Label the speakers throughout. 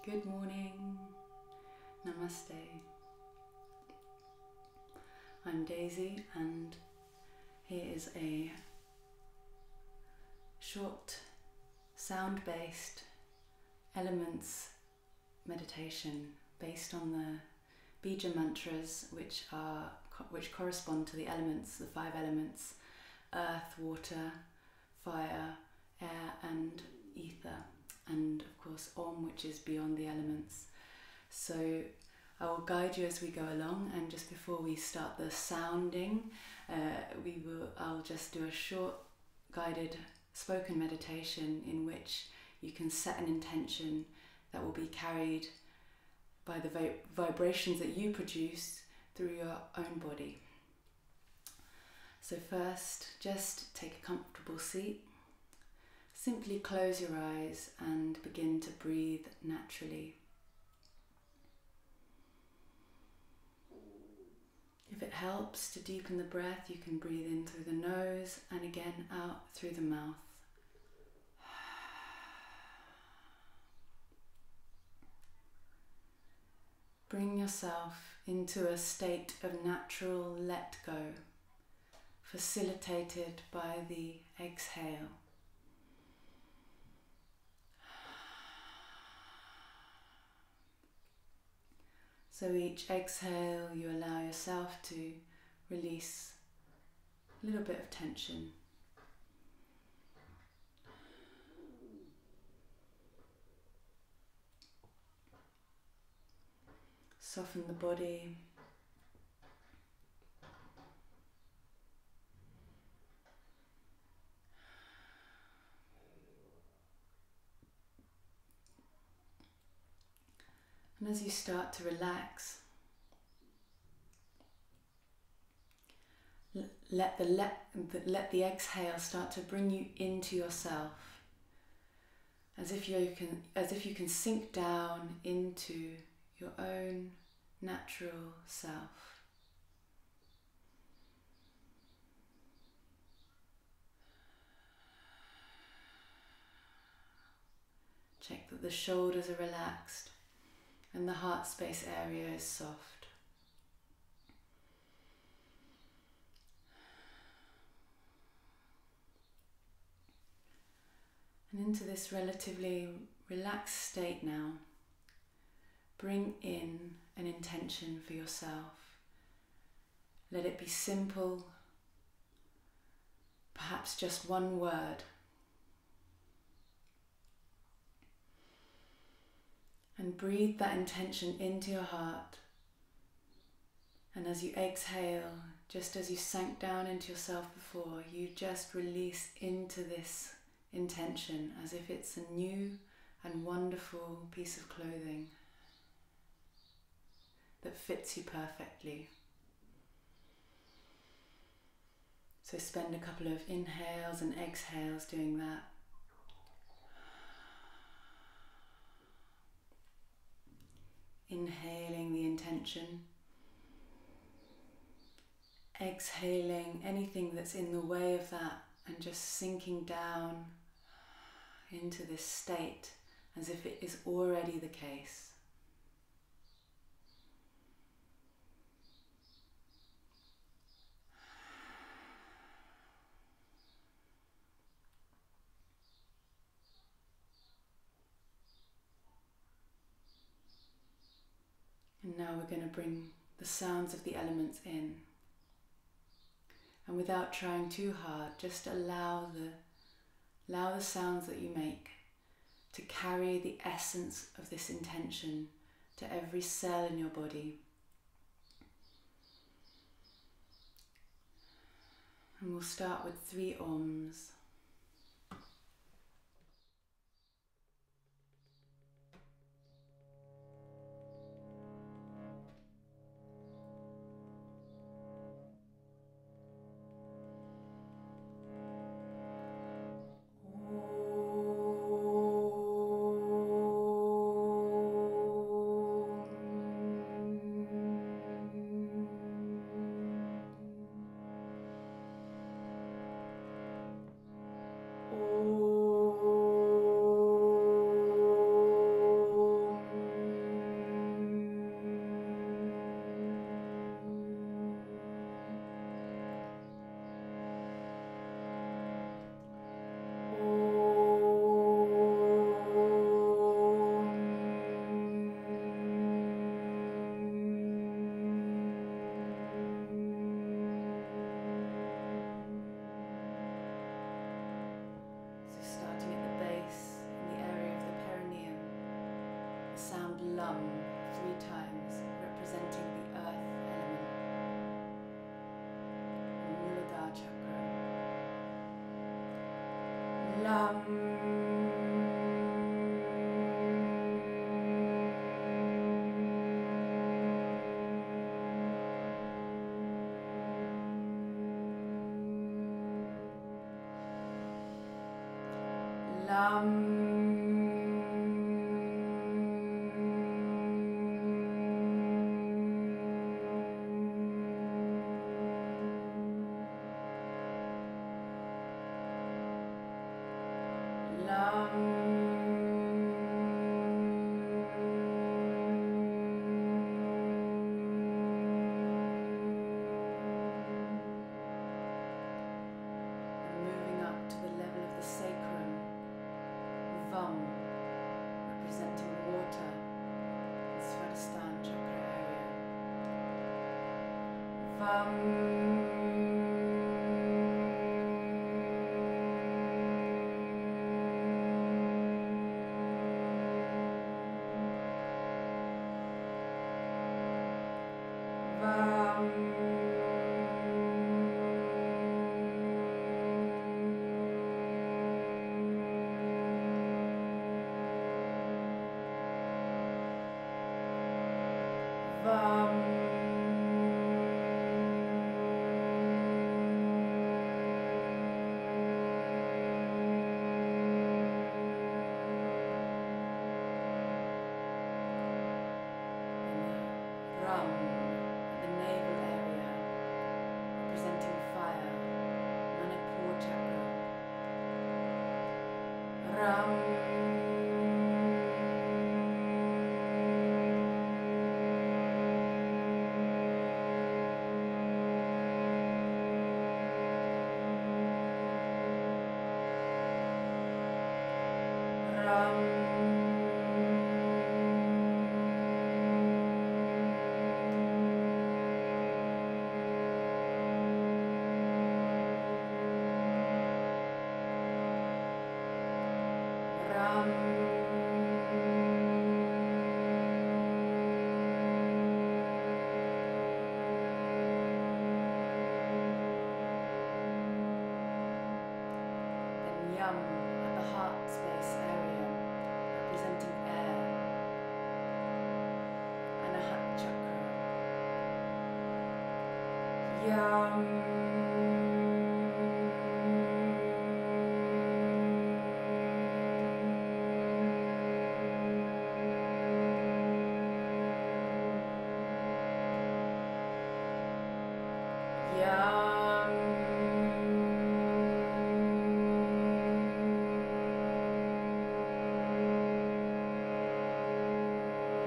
Speaker 1: Good morning, namaste. I'm Daisy and here is a short sound-based elements meditation based on the bija mantras which correspond to the elements, the 5 elements: earth, water, fire, air and ether, and of course Om, which is beyond the elements. So I will guide you as we go along, and just before we start the sounding, I'll just do a short guided spoken meditation in which you can set an intention that will be carried by the vibrations that you produce through your own body. So first, just take a comfortable seat. Simply close your eyes and begin to breathe naturally. If it helps to deepen the breath, you can breathe in through the nose and again out through the mouth. Bring yourself into a state of natural let go, facilitated by the exhale. So each exhale you allow yourself to release a little bit of tension. Soften the body. And as you start to relax, let the exhale start to bring you into yourself, as if you can sink down into your own natural self. Check that the shoulders are relaxed and the heart space area is soft. And into this relatively relaxed state now, bring in an intention for yourself. Let it be simple, perhaps just one word. And breathe that intention into your heart. And as you exhale, just as you sank down into yourself before, you just release into this intention as if it's a new and wonderful piece of clothing that fits you perfectly. So spend a couple of inhales and exhales doing that. Inhaling the intention, exhaling anything that's in the way of that, and just sinking down into this state as if it is already the case. And now we're going to bring the sounds of the elements in. And without trying too hard, just allow the sounds that you make to carry the essence of this intention to every cell in your body. And we'll start with 3 Oms. sound lum 3 times, representing the earth element. Muladhara chakra. Lam. Lam. Moving up to the level of the sacrum, Vam, representing water, and Svadhisthana chakra area. Vam. Ram, the navel area, representing fire, Manipur chakra. Ram. Yam at the heart space area, representing air, Anahat chakra. Yam.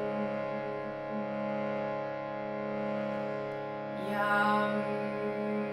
Speaker 1: Yam.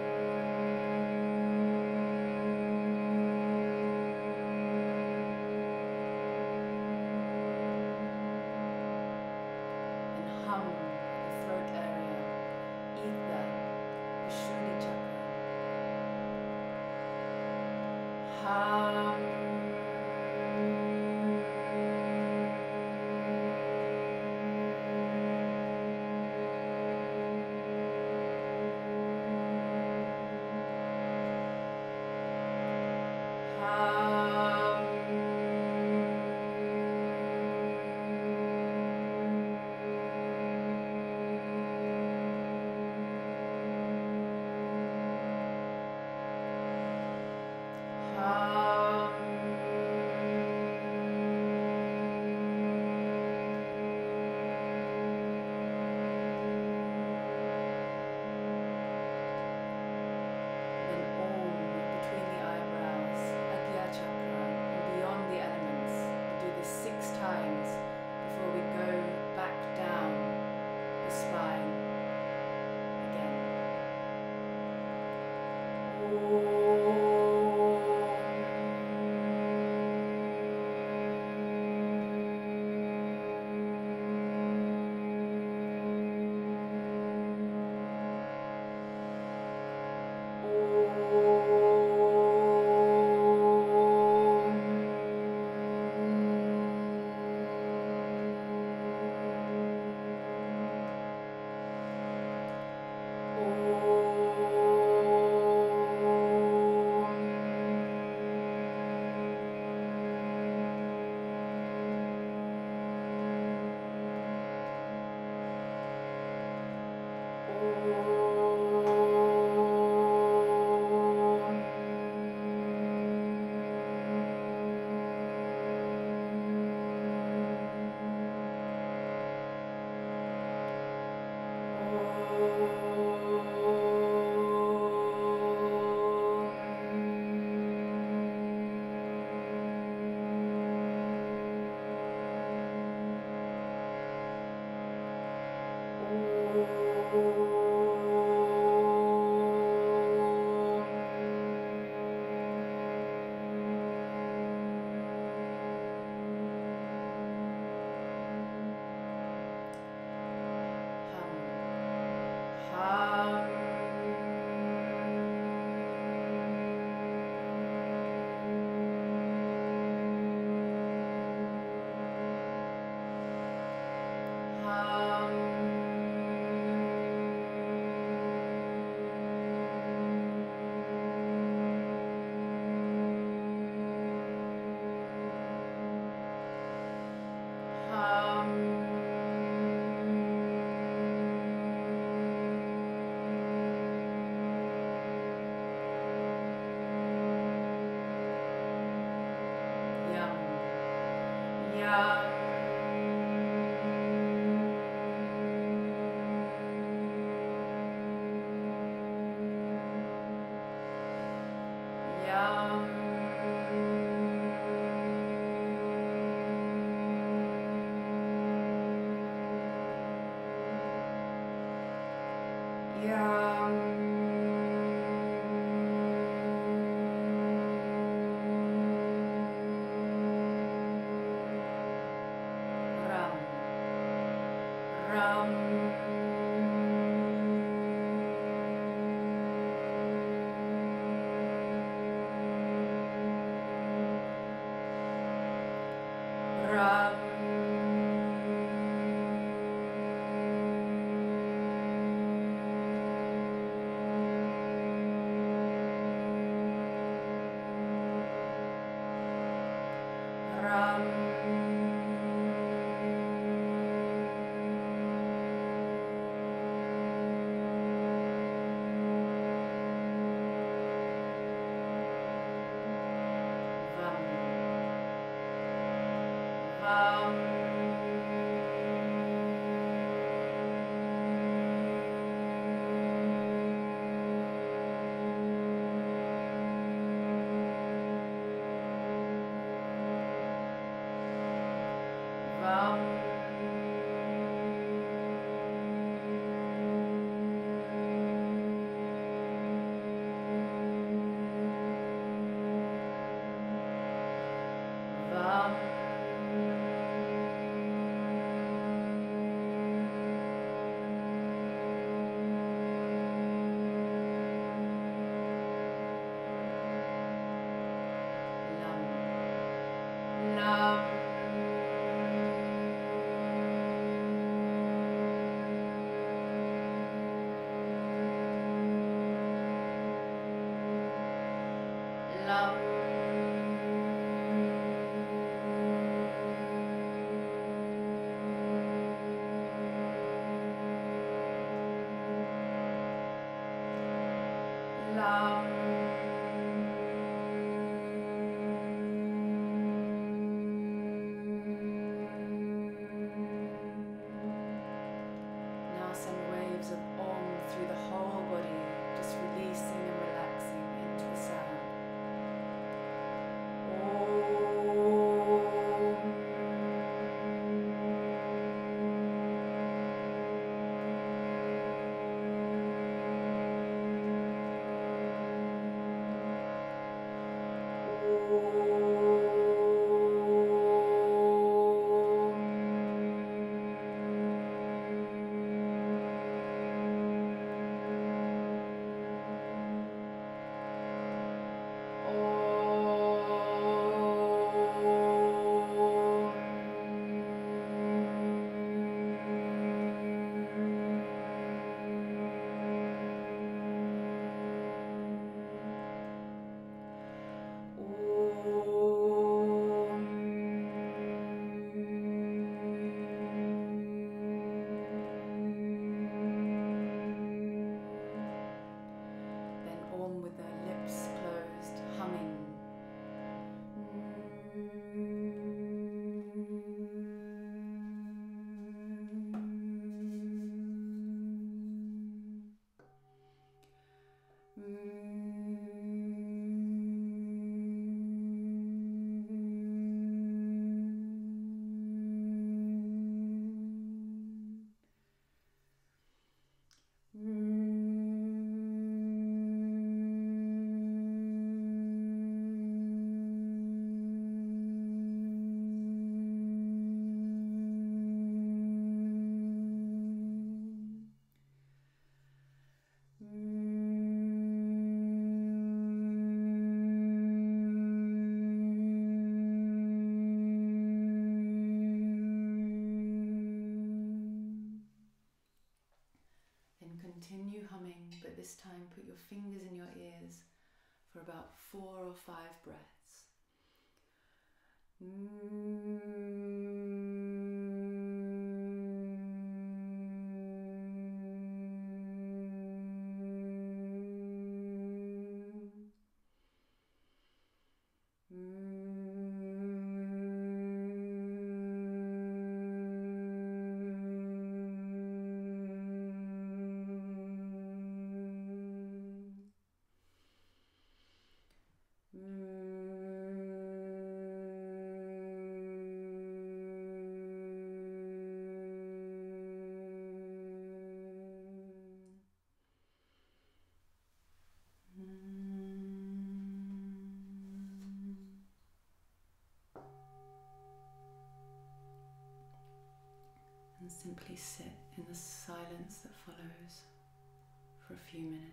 Speaker 1: this time put your fingers in your ears for about 4 or 5 breaths. and simply sit in the silence that follows for a few minutes.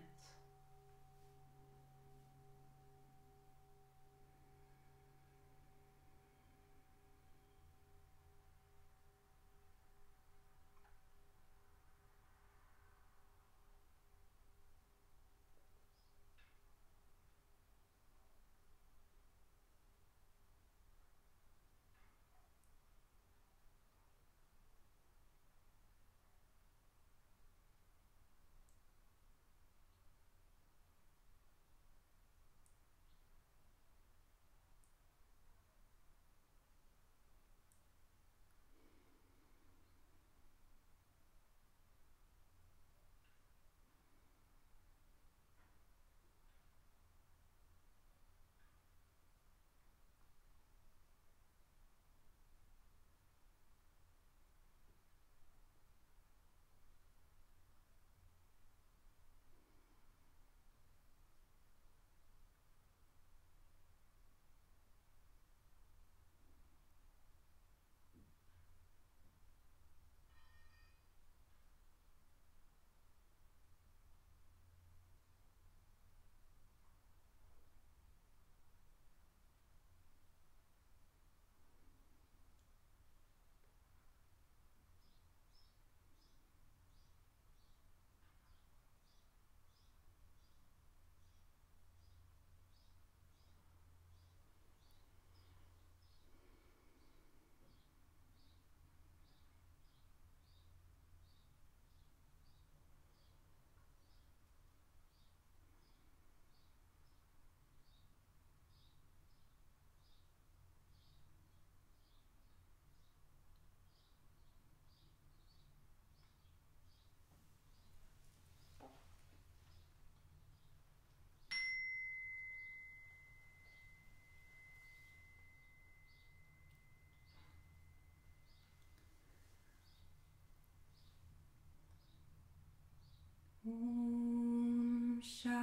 Speaker 1: Om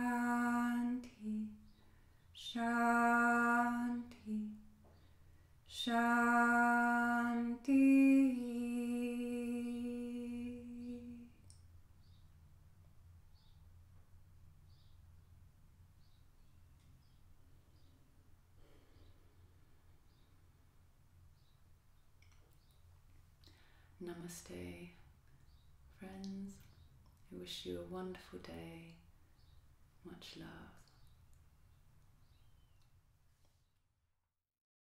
Speaker 1: Shanti, Shanti, Shanti. Namaste, friends. I wish you a wonderful day. Much love.